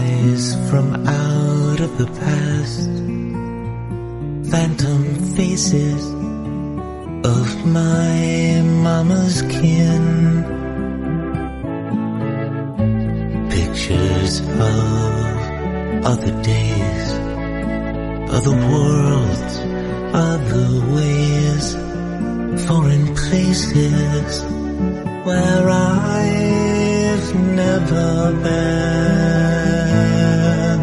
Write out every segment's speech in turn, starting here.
rise from out of the past, phantom faces of my mama's kin, pictures of other days, other worlds, other ways, foreign places where I've never been.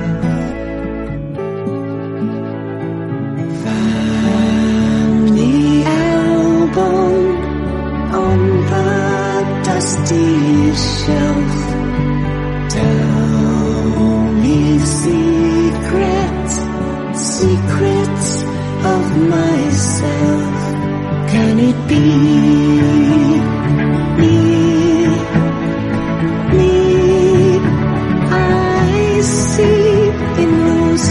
Family album on the dusty shelf. Tell me secrets of myself. Can it be me? I see in those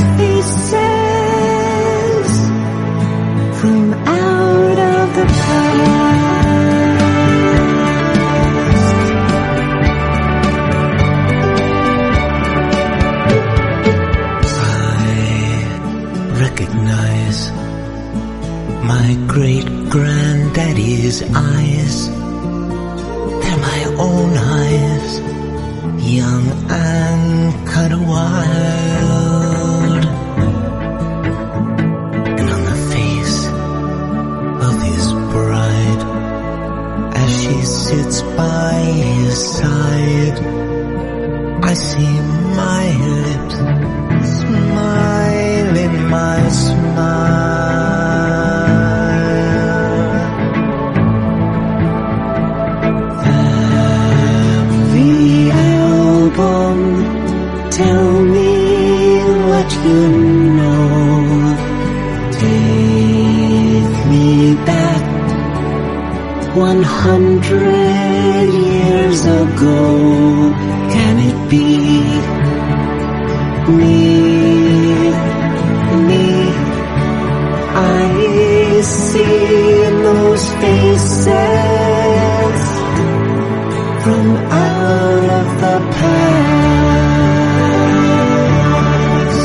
faces from out of the recognize my great-granddaddy's eyes. They're my own eyes, young and kind of wild. And on the face of his bride, as she sits by his side, I see my lips smile in my smile. Family album, tell me what you know. Take me back 100 years ago. Can it be me? I see in those faces from out of the past.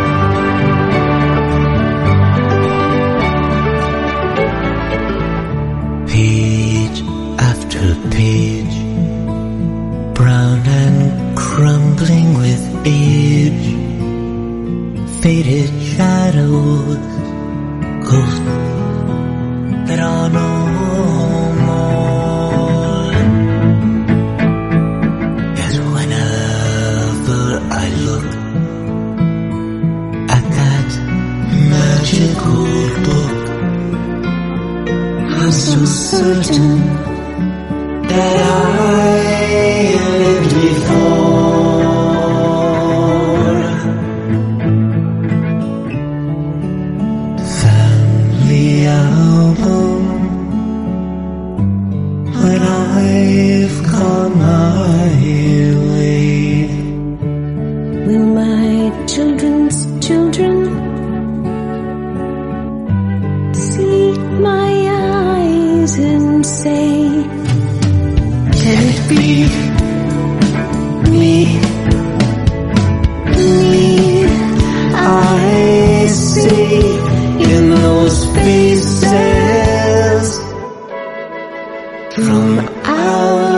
Page after page, brown and crumbling with age, faded shadows, ghosts that are no more. Yes, whenever I look at that magical book, I'm so certain that I lived before. Family album, when I've gone my way. Will my children's children see my eyes and say, can it be me? I see in those faces from out